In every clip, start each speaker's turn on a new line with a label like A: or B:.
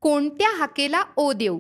A: कोणत्या हाकेला ओ देऊ?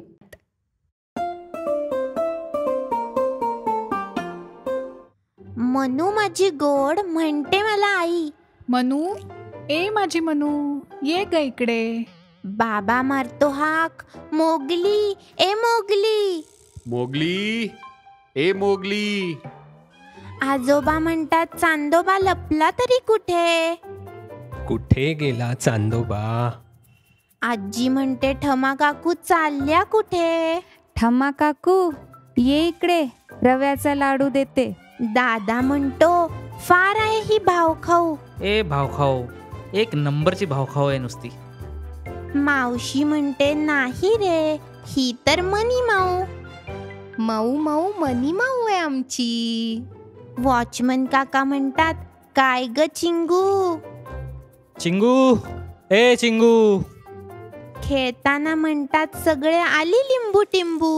B: मनू माझी गोड म्हणते मला आई.
C: मनू, ए माझी मनू, ये ग इकडे.
B: बाबा मारतो हाक, मोगली ए मोगली.
D: मोगली, ए मोगली.
B: आजोबा म्हणतात चांदोबा लपला तरी कुठे?
E: कुठे गेला चांदोबा?
B: आजी म्हणते ठमा काकू चालल्या कुठे?
F: ठम्मा काकू ये इकडे, रव्याचा लाडू देते.
B: दादा म्हणतो फार आहे ही भावखाऊ.
G: ए भावखाऊ, एक नंबरची भावखाऊ आहे नुसती.
B: मावशी म्हणते नाही रे, ही तर मनी माऊ.
A: माऊ माऊ मनी माऊ आहे आमची.
B: वॉचमन काका म्हणतात काय ग चिंगू?
G: चिंगू, ए चिंगू.
B: खेळताना म्हणतात सगळे आली लिंबू टिंबू.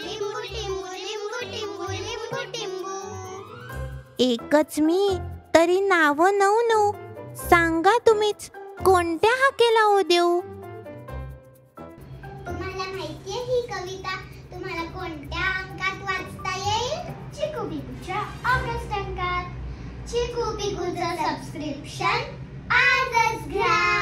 B: एकच मी तरी नाव नऊ नऊ. सांगा तुम्हीच कोणत्या हाकेला ओ देऊ?
H: तुम्हाला माहितीये ही कविता तुम्हाला कोणत्या अंकात वाचता येईल? चिकू पिकूच्या ऑगस्ट अंकात. चिकू पिकूचं सबस्क्रिप्शन आजच घ्या.